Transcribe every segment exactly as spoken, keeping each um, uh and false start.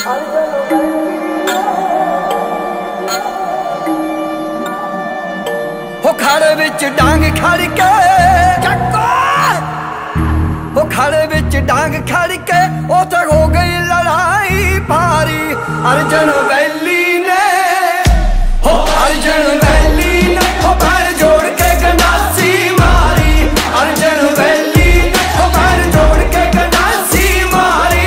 हो खड़े विच डांग खड़ के हो खड़े विच डांग खड़ के उथे हो गई लड़ाई भारी। अर्जन वैली ने हो अर्जन वैली ने हो पैर जोड़ के गंडासी मारी। अर्जन वैली ने हो पैर जोड़ के गंडासी मारी।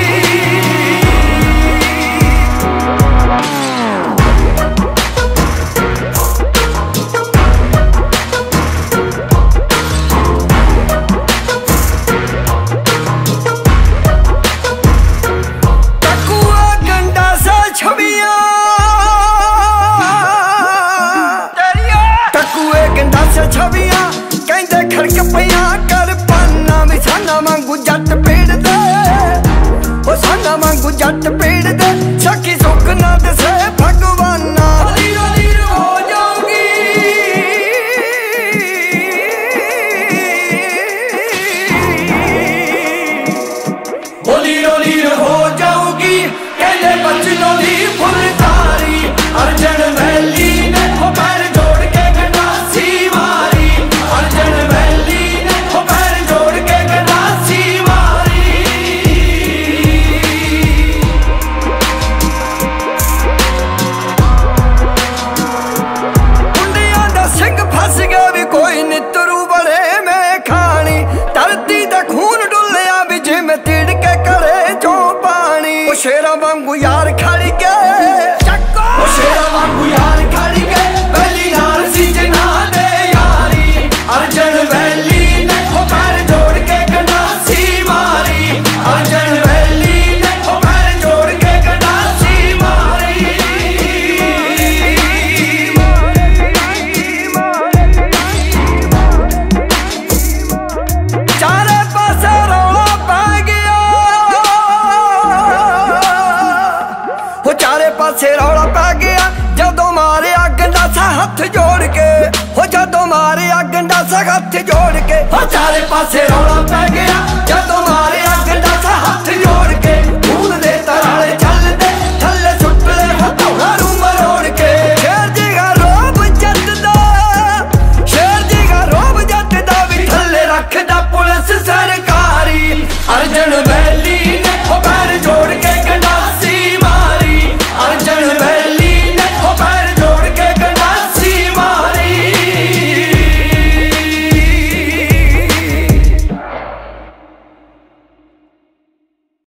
छवियां कहते खड़क पिया कर पाना भी साना मांगू जट पेड़ दे ओ साना मांगू जट पेड़ दे सखी सुख ना दसे भगवाना। लीरो लीरो हो जाऊंगी ओ लीरो लीरो हो जाऊंगी कहते बचनों दी फुलकारी। अर्जन वैली ने हो पैर जोड़ के गंडासी मारी। अर्जन वैली ने हो पैर जोड़ के गंडासी मारी। कुंडियां दा सिंह फस गया भी कोई नितरू बड़े में खानी। धरती दा खून डुलिया भी जिम तिड़के करे जो पानी। ओ शेरा वांगू यार खड़ गए ओ शेरा वांगू यार खड़ गए वैली नाल सिजना दे यारी। अर्जन वैली ने हो पैर जोड़ के गंडासी मारी। अर्जन वैली ने हो पैर जोड़ के गंडासी मारी। चारे पासे रौला पै गया हो चारे पासे रौला पै गया जदों मारे गंडासा हथ जोड़ के हो जदों मारे गंडासा हथ जोड़ के हो चारे पासे रौला पै गया जदों मारे